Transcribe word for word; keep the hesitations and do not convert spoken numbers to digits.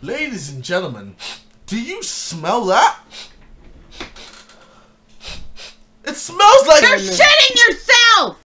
Ladies and gentlemen, do you smell that? It smells like... You're shitting yourself!